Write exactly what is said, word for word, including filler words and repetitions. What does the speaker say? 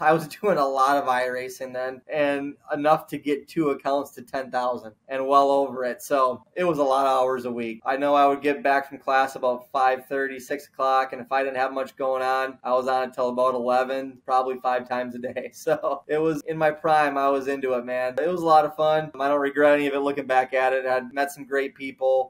I was doing a lot of iRacing then, and enough to get two accounts to ten thousand and well over it. So it was a lot of hours a week. I know I would get back from class about five thirty, six o'clock, and if I didn't have much going on, I was on until about eleven, probably five times a day. So it was in my prime. I was into it, man. It was a lot of fun. I don't regret any of it looking back at it. I met some great people.